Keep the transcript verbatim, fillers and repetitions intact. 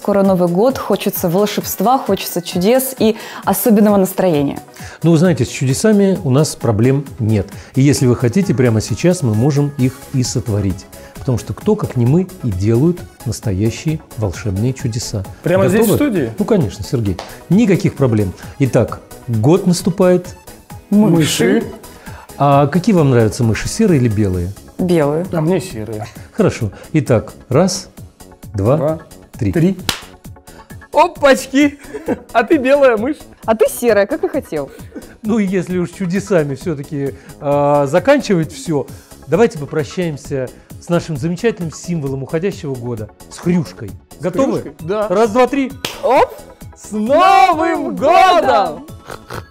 Скоро Новый год, хочется волшебства, хочется чудес и особенного настроения. Ну, вы знаете, с чудесами у нас проблем нет. И если вы хотите, прямо сейчас мы можем их и сотворить. Потому что кто, как не мы, и делают настоящие волшебные чудеса. Прямо Готовы? здесь, в студии? Ну, конечно, Сергей. Никаких проблем. Итак, год наступает. Мыши. А какие вам нравятся мыши, серые или белые? Белые. А мне серые. Хорошо. Итак, раз, два, Два, три. три. Опачки! А ты белая мышь. А ты серая, как и хотел. Ну, и если уж чудесами все-таки э, заканчивать все, давайте попрощаемся с нашим замечательным символом уходящего года, с хрюшкой. Готовы? хрюшкой? Да. Раз, два, три. Оп! С Новым годом!